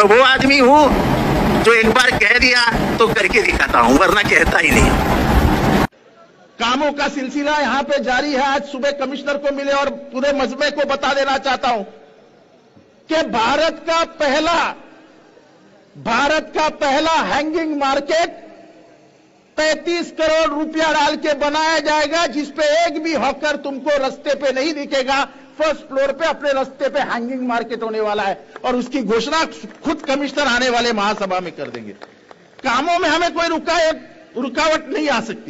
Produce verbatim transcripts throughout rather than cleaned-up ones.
वो आदमी हूँ जो एक बार कह दिया तो करके दिखाता हूँ, वरना कहता ही नहीं। कामों का सिलसिला यहां पे जारी है। आज सुबह कमिश्नर को मिले और पूरे मजमे को बता देना चाहता हूं कि भारत का पहला भारत का पहला हैंगिंग मार्केट पैंतीस करोड़ रुपया डाल के बनाया जाएगा, जिसपे एक भी हॉकर तुमको रास्ते पे नहीं दिखेगा। फर्स्ट फ्लोर पे अपने रास्ते पे हैंगिंग मार्केट होने वाला है और उसकी घोषणा खुद कमिश्नर आने वाले महासभा में कर देंगे। कामों में हमें कोई रुकावट रुकावट नहीं आ सकती।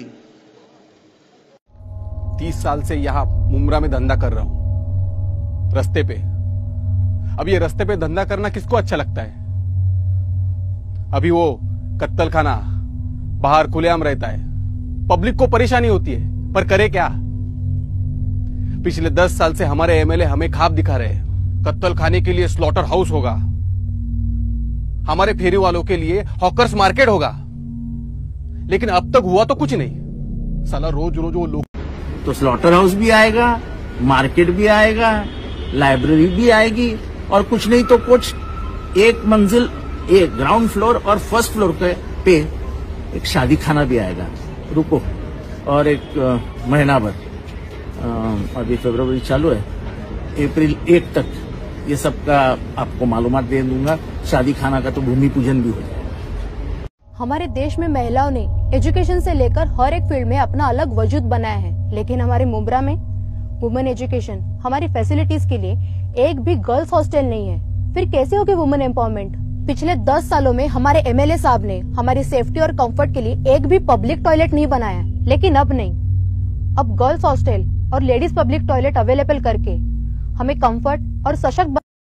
तीस साल से यहां मुमरा में धंधा कर रहा हूं, रास्ते पे। अब ये रास्ते पे धंधा करना किसको अच्छा लगता है? अभी वो कत्तल खाना बाहर खुलेआम रहता है, पब्लिक को परेशानी होती है, पर करे क्या? पिछले दस साल से हमारे एमएलए हमें ख्वाब दिखा रहे हैं। कत्तल खाने के लिए स्लॉटर हाउस होगा, हमारे फेरी वालों के लिए हॉकर्स मार्केट होगा, लेकिन अब तक हुआ तो कुछ नहीं। साला रोज रोज वो लोग तो स्लॉटर हाउस भी आएगा, मार्केट भी आएगा, लाइब्रेरी भी आएगी और कुछ नहीं तो कुछ एक मंजिल एक ग्राउंड फ्लोर और फर्स्ट फ्लोर पे एक शादी खाना भी आएगा। रुको, और एक आ, महीना भर अभी फरवरी चालू है, अप्रैल एक तक ये सब का आपको मालूमात दे दूंगा। शादी खाना का तो भूमि पूजन भी होगा। हमारे देश में महिलाओं ने एजुकेशन से लेकर हर एक फील्ड में अपना अलग वजूद बनाया है, लेकिन हमारे मुंब्रा में वुमेन एजुकेशन, हमारी फैसिलिटीज के लिए एक भी गर्ल्स हॉस्टल नहीं है। फिर कैसे होगी वुमेन एम्पावरमेंट? पिछले दस सालों में हमारे एमएलए साहब ने हमारी सेफ्टी और कंफर्ट के लिए एक भी पब्लिक टॉयलेट नहीं बनाया, लेकिन अब नहीं। अब गर्ल्स हॉस्टल और लेडीज पब्लिक टॉयलेट अवेलेबल करके हमें कंफर्ट और सशक्त